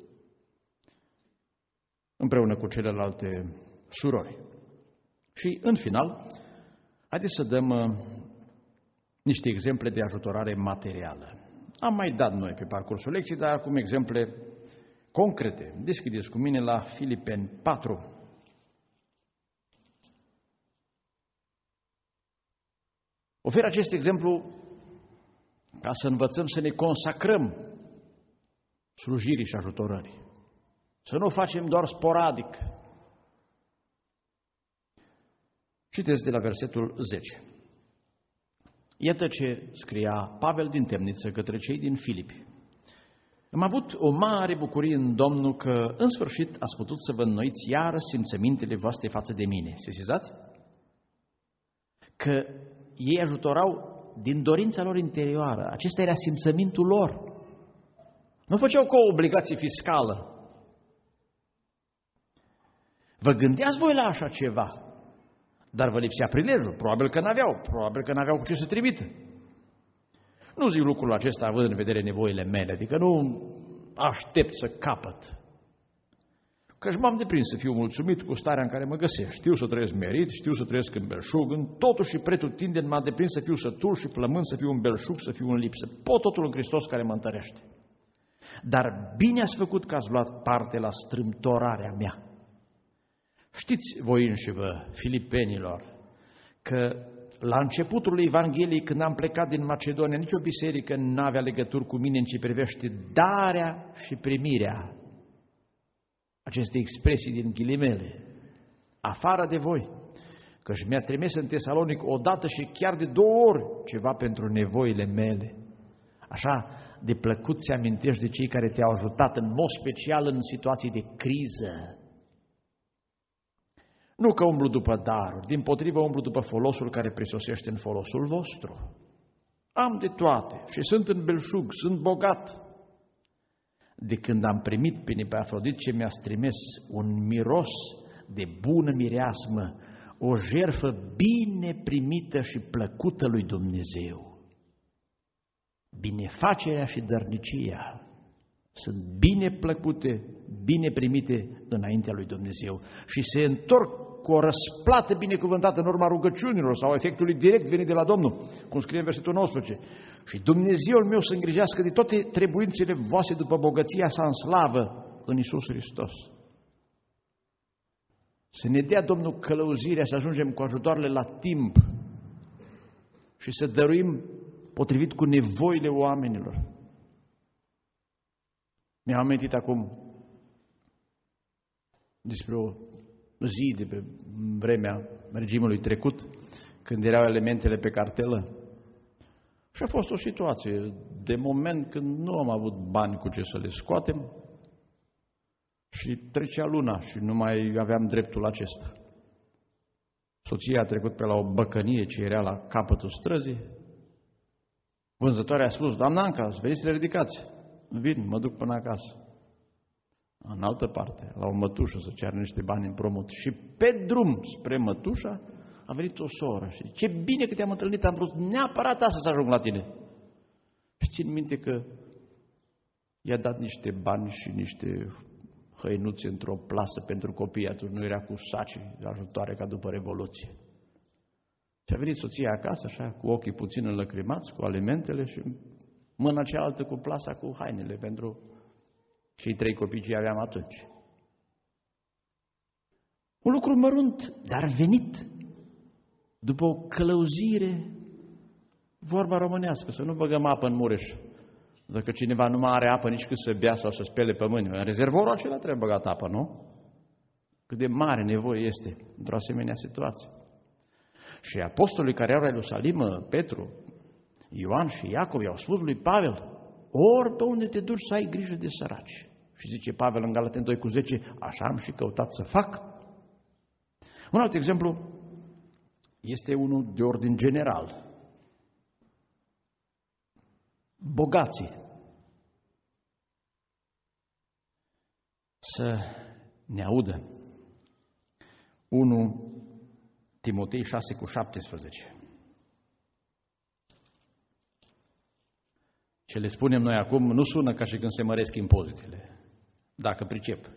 împreună cu celelalte surori. Și, în final, haideți să dăm niște exemple de ajutorare materială. Am mai dat noi pe parcursul lecției, dar acum exemple concrete. Deschideți cu mine la Filipeni 4. Ofer acest exemplu ca să învățăm să ne consacrăm slujirii și ajutorării. Să nu o facem doar sporadic. Citesc de la versetul 10. Iată ce scria Pavel din temniță către cei din Filipi. Am avut o mare bucurie în Domnul că, în sfârșit, ați putut să vă înnoiți iară simțămintele voastre față de mine. Sesizați? Că ei ajutorau din dorința lor interioară. Acesta era simțămintul lor. Nu făceau ca o obligație fiscală. Vă gândeați voi la așa ceva, dar vă lipsea prilejul. Probabil că n-aveau cu ce să trimită. Nu zic lucrul acesta având în vedere nevoile mele, adică nu aștept să capăt. Căci m-am deprins să fiu mulțumit cu starea în care mă găsesc. Știu să trăiesc merit, știu să trăiesc în belșug, în totul și pretutindeni m-am deprins să fiu sătul și flămând, să fiu în belșug, să fiu în lipsă. Pot totul în Hristos care mă întărește. Dar bine ați făcut că ați luat parte la strâmtorarea mea. Știți voi înșivă, filipenilor, că la începutul Evangheliei, când am plecat din Macedonia, nicio biserică n-avea legături cu mine în ce privește darea și primirea. Aceste expresii din ghilimele, afară de voi, căci mi-a trimis în Tesalonic odată și chiar de 2 ori ceva pentru nevoile mele. Așa de plăcut ți amintești de cei care te-au ajutat în mod special în situații de criză. Nu că umblu după daruri, dimpotrivă umblu după folosul care prisosește în folosul vostru. Am de toate și sunt în belșug, sunt bogat. De când am primit pe Epafrodit ce mi-a trimis un miros de bună mireasmă, o jertfă bine primită și plăcută lui Dumnezeu. Binefacerea și dărnicia sunt bine plăcute, bine primite înaintea lui Dumnezeu și se întorc cu o răsplată binecuvântată în urma rugăciunilor sau efectului direct venit de la Domnul, cum scrie în versetul 19. Și Dumnezeul meu să îngrijească de toate trebuințele voastre după bogăția sa în slavă în Iisus Hristos. Să ne dea Domnul călăuzirea să ajungem cu ajutoarele la timp și să dăruim potrivit cu nevoile oamenilor. Mi-am amintit acum despre o zi de pe vremea regimului trecut, când erau elementele pe cartelă. Și a fost o situație de moment când nu am avut bani cu ce să le scoatem și trecea luna și nu mai aveam dreptul acesta. Soția a trecut pe la o băcănie ce era la capătul străzii. Vânzătoarea a spus: doamna Anca, veniți să le ridicați. Vin, mă duc până acasă. În altă parte, la o mătușă să ceară niște bani împrumut. Și pe drum spre mătușa a venit o soră și zice: ce bine că te-am întâlnit, am vrut neapărat astăzi să ajung la tine. Și țin minte că i-a dat niște bani și niște hăinuțe într-o plasă pentru copii, atunci nu era cu saci de ajutoare ca după Revoluție. Și a venit soția acasă, așa, cu ochii puțin înlăcrimați, cu alimentele și mâna cealaltă cu plasa cu hainele pentru cei 3 copii ce aveam atunci. Un lucru mărunt, dar venit după o călăuzire, vorba românească, să nu băgăm apă în mureș. Dacă cineva nu mai are apă nici cât să bea sau să spele pe mâini, în rezervorul acela trebuie băgat apă, nu? Cât de mare nevoie este într-o asemenea situație. Și apostolii care erau la Ierusalim, Petru, Ioan și Iacov, i-au spus lui Pavel, ori pe unde te duci să ai grijă de săraci. Și zice Pavel în Galateni 2:10, așa am și căutat să fac. Un alt exemplu este unul de ordin general. Bogații. Să ne audă. 1 Timotei 6:17. Ce le spunem noi acum nu sună ca și când se măresc impozitele, dacă pricep.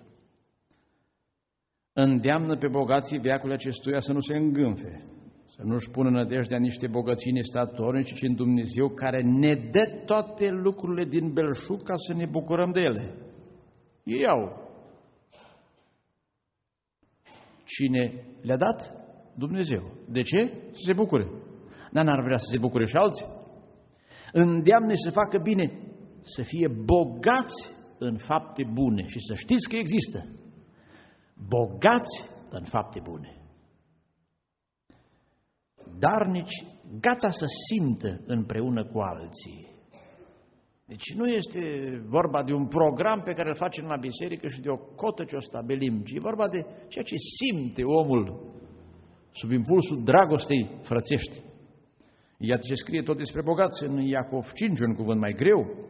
Îndeamnă pe bogații veacului acestuia să nu se îngânfe, să nu-și pună nădejdea în niște bogății nestatornice, ci în Dumnezeu care ne dă toate lucrurile din belșug ca să ne bucurăm de ele. Ei au. Cine le-a dat? Dumnezeu. De ce? Să se bucure. Dar n-ar vrea să se bucure și alții? Îndeamnă să facă bine, să fie bogați în fapte bune și să știți că există. Bogați în fapte bune. Darnici, gata să simtă împreună cu alții. Deci nu este vorba de un program pe care îl facem la biserică și de o cotă ce o stabilim, ci e vorba de ceea ce simte omul sub impulsul dragostei frățești. Iată ce scrie tot despre bogați în Iacov 5, un cuvânt mai greu,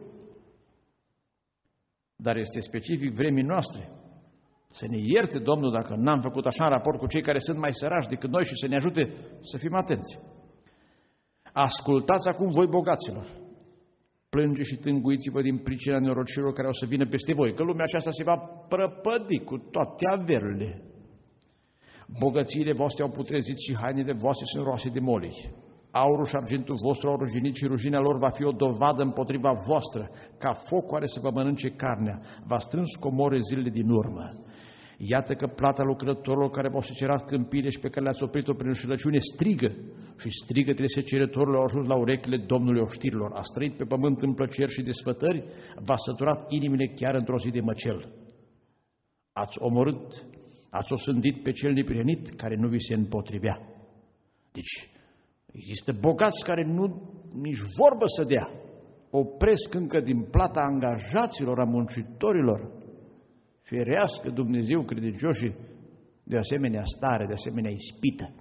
dar este specific vremii noastre. Să ne ierte Domnul dacă n-am făcut așa în raport cu cei care sunt mai săraci decât noi și să ne ajute să fim atenți. Ascultați acum voi bogaților. Plânge și tânguiți-vă din pricina nenorocirilor care o să vină peste voi, că lumea aceasta se va prăpădi cu toate averile. Bogățiile voastre au putrezit și hainele voastre sunt roase de molei. Aurul și argintul vostru au ruginit și ruginea lor va fi o dovadă împotriva voastră, ca focul are să vă mănânce carnea. V-a strâns comore zilele din urmă. Iată că plata lucrătorilor care v-au secerat câmpiile și pe care le-ați oprit-o prin înșelăciune strigă și strigătele secerătorilor au ajuns la urechile Domnului oștirilor. A străit pe pământ în plăceri și desfătări, v-a săturat inimile chiar într-o zi de măcel. Ați omorât, ați osândit pe cel neprienit care nu vi se împotrivea. Deci, există bogați care nu nici vorbă să dea. Opresc încă din plata angajaților, a muncitorilor. Ferească Dumnezeu credincioșii de asemenea stare, de asemenea ispită.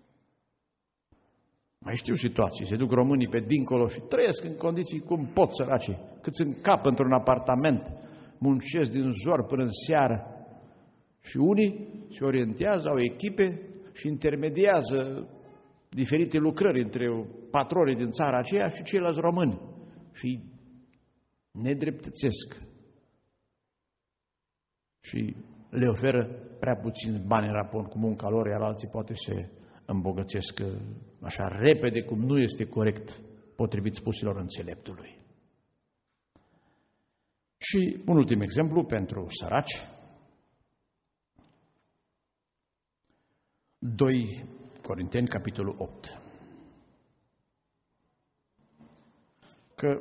Mai știu situații, se duc românii pe dincolo și trăiesc în condiții cum pot săracii, cât în cap într-un apartament, muncesc din zor până în seară. Și unii se orientează, au echipe și intermediază diferite lucrări între patronii din țara aceea și ceilalți români și nedreptățesc și le oferă prea puțin bani în raport cu munca lor, iar alții poate se îmbogățesc așa repede cum nu este corect potrivit spuselor înțeleptului. Și un ultim exemplu pentru săraci. 2 Corinteni, capitolul 8. Că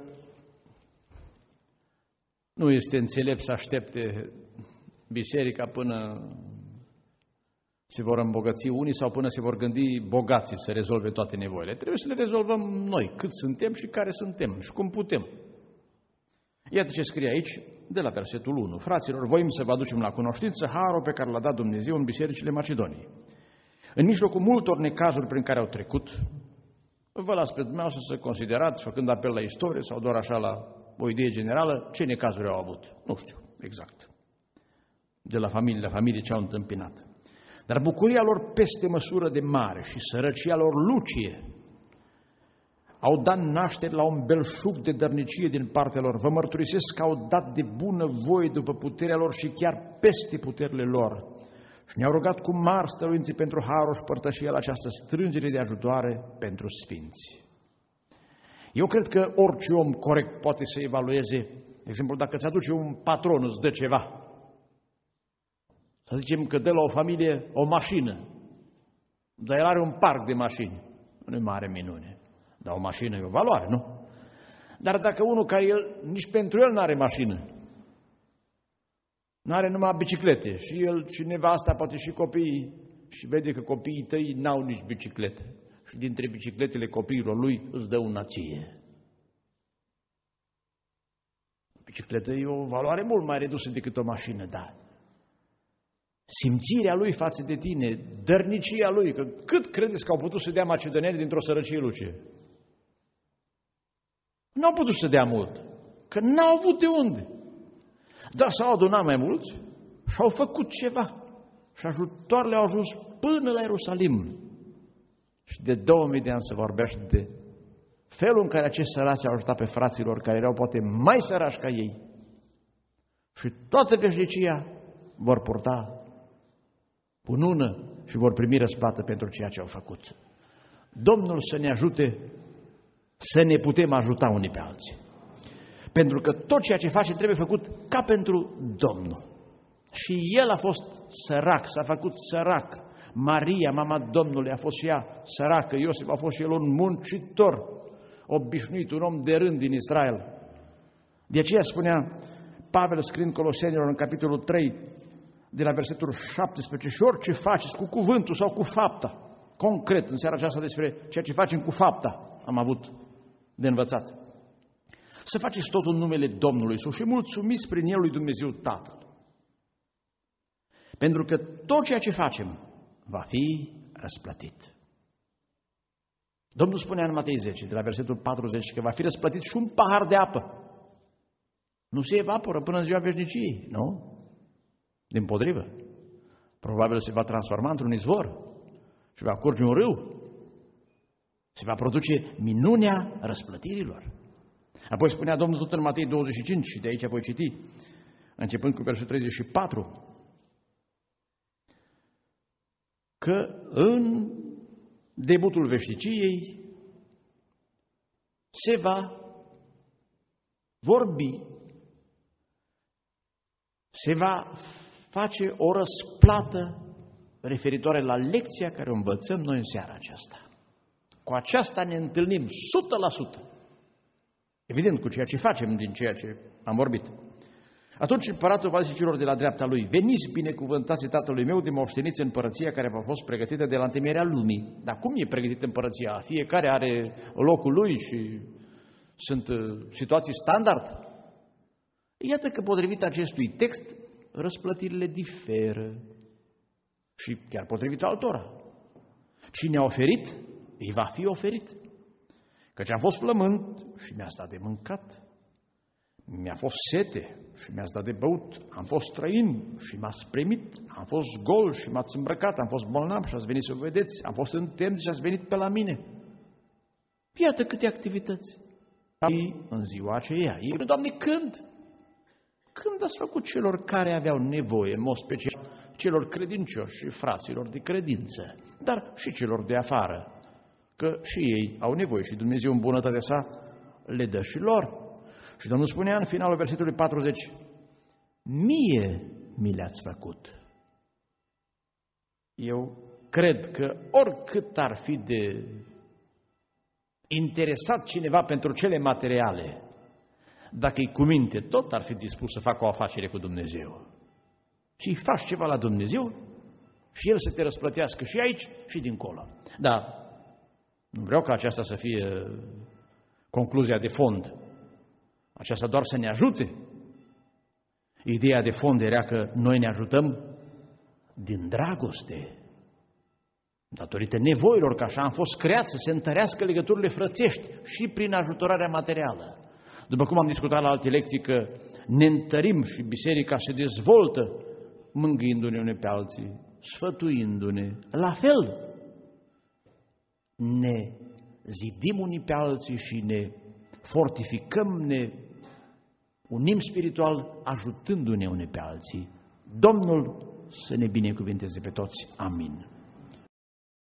nu este înțelept să aștepte biserica până se vor îmbogăți unii sau până se vor gândi bogații să rezolve toate nevoile. Trebuie să le rezolvăm noi, cât suntem și care suntem și cum putem. Iată ce scrie aici, de la versetul 1. Fraților, voim să vă aducem la cunoștință harul pe care l-a dat Dumnezeu în bisericile Macedoniei. În mijlocul multor necazuri prin care au trecut, vă las pe dumneavoastră să considerați, făcând apel la istorie sau doar așa la o idee generală, ce necazuri au avut. Nu știu exact. De la familie la familie ce au întâmpinat. Dar bucuria lor peste măsură de mare și sărăcia lor lucie au dat naștere la un belșug de dărnicie din partea lor. Vă mărturisesc că au dat de bună voie după puterea lor și chiar peste puterile lor. Și ne-au rugat cu mari stăruințe pentru harul și părtășia la această strângere de ajutoare pentru sfinți. Eu cred că orice om corect poate să evalueze, de exemplu, dacă îți aduce un patron, îți dă ceva. Să zicem că dă la o familie o mașină, dar el are un parc de mașini. Nu e mare minune, dar o mașină e o valoare, nu? Dar dacă unul care nici pentru el nu are mașină, nu are numai biciclete și el și nevasta, poate și copiii, și vede că copiii tăi n-au nici biciclete și dintre bicicletele copiilor lui îți dă una ție. Bicicleta e o valoare mult mai redusă decât o mașină, dar simțirea lui față de tine, dărnicia lui, că cât credeți că au putut să dea macedonieni dintr-o sărăcie luce? N-au putut să dea mult, că n-au avut de unde. Dar s-au adunat mai mulți și au făcut ceva. Și ajutoarele au ajuns până la Ierusalim. Și de 2000 de ani se vorbește de felul în care acești săraci au ajutat pe fraților care erau poate mai săraci ca ei. Și toată veșnicia vor purta cunună și vor primi răsplată pentru ceea ce au făcut. Domnul să ne ajute să ne putem ajuta unii pe alții. Pentru că tot ceea ce face trebuie făcut ca pentru Domnul. Și El a fost sărac, s-a făcut sărac. Maria, mama Domnului, a fost și ea săracă. Iosif a fost și el un muncitor obișnuit, un om de rând din Israel. De aceea spunea Pavel scriind Colosenilor în capitolul 3, de la versetul 17, și orice faceți cu cuvântul sau cu fapta, concret în seara aceasta despre ceea ce facem cu fapta, am avut de învățat. Să faceți totul în numele Domnului Iisus și mulțumiți prin El lui Dumnezeu Tatăl. Pentru că tot ceea ce facem va fi răsplătit. Domnul spunea în Matei 10, de la versetul 40, că va fi răsplătit și un pahar de apă. Nu se evaporă până în ziua veșniciei, nu? Dimpotrivă. Probabil se va transforma într-un izvor și va curge un râu. Se va produce minunea răsplătirilor. Apoi spunea Domnul tot în Matei 25, și de aici voi citi, începând cu versetul 34, că în debutul veșniciei se va vorbi, se va face o răsplată referitoare la lecția care o învățăm noi în seara aceasta. Cu aceasta ne întâlnim 100%. Evident, cu ceea ce facem din ceea ce am vorbit. Atunci împăratul va zice celor de la dreapta lui: veniți binecuvântați Tatălui meu de moșteniți împărăția care v-a fost pregătită de la întemeierea lumii. Dar cum e pregătită împărăția? Fiecare are locul lui și sunt situații standard. Iată că potrivit acestui text, răsplătirile diferă și chiar potrivit altora. Cine a oferit, îi va fi oferit. Căci am fost flămând și mi-ați dat de mâncat, mi-a fost sete și mi-ați dat de băut, am fost străin și m-ați primit, am fost gol și m-ați îmbrăcat, am fost bolnav și ați venit să o vedeți, am fost în temniță și ați venit pe la mine. Iată câte activități. Și în ziua aceea, Doamne, când? Când ați făcut celor care aveau nevoie, în mod special celor credincioși și fraților de credință, dar și celor de afară, că și ei au nevoie și Dumnezeu în bunătatea sa le dă și lor. Și Domnul spunea în finalul versetului 40, mie mi le-ați făcut. Eu cred că oricât ar fi de interesat cineva pentru cele materiale, dacă e cu minte, tot ar fi dispus să facă o afacere cu Dumnezeu. Și faci ceva la Dumnezeu și El să te răsplătească și aici și dincolo. Dar nu vreau ca aceasta să fie concluzia de fond. Aceasta doar să ne ajute. Ideea de fond era că noi ne ajutăm din dragoste, datorită nevoilor, că așa am fost creați să se întărească legăturile frățești și prin ajutorarea materială. După cum am discutat la alte lecții, că ne întărim și biserica se dezvoltă mângâindu-ne unii pe alții, sfătuindu-ne. La fel, ne zidim unii pe alții și ne fortificăm, ne unim spiritual, ajutându-ne unii pe alții. Domnul să ne binecuvinteze pe toți. Amin.